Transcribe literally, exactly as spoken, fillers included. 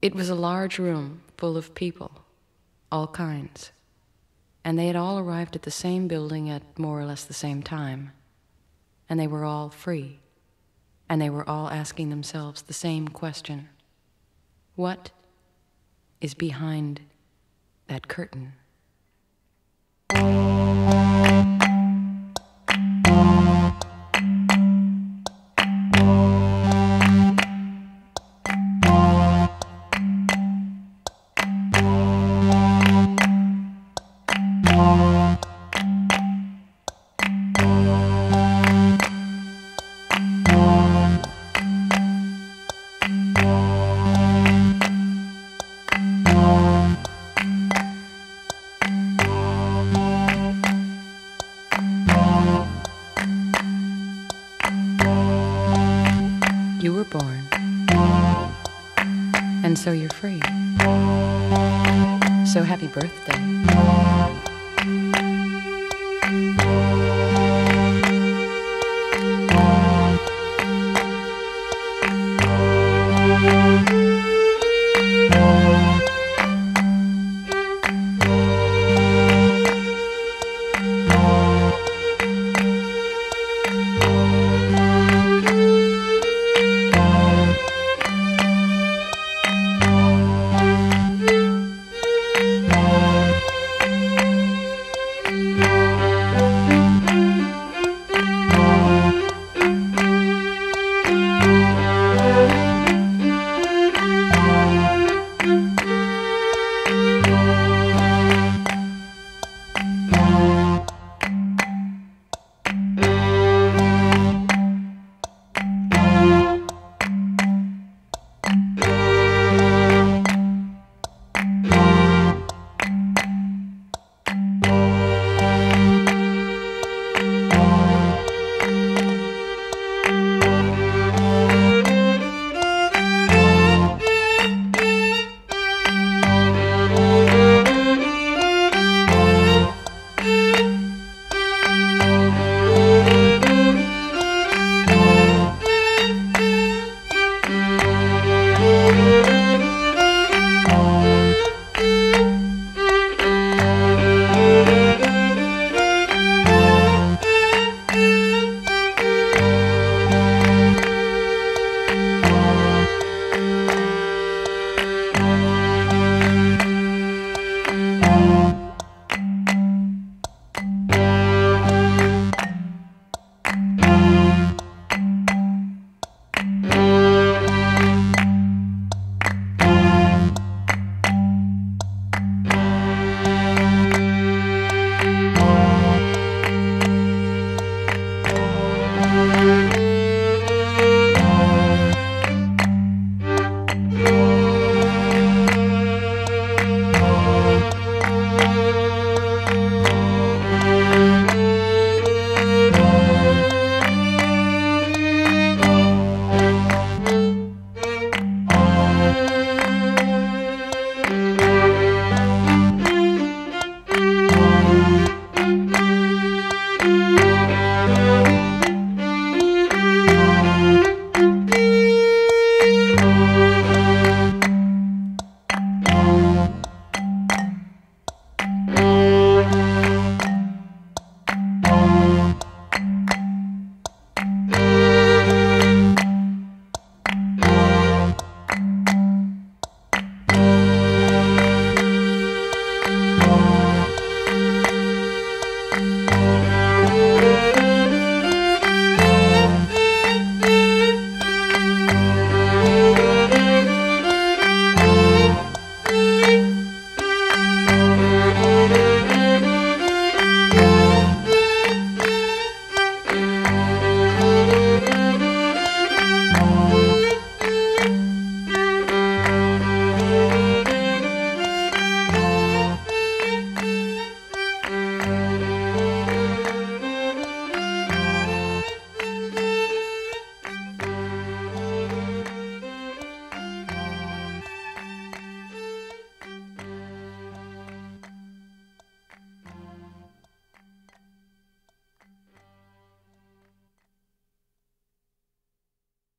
It was a large room full of people, all kinds, and they had all arrived at the same building at more or less the same time, and they were all free, and they were all asking themselves the same question: what is behind that curtain? You were born, and so you're free. So happy birthday. Thank you.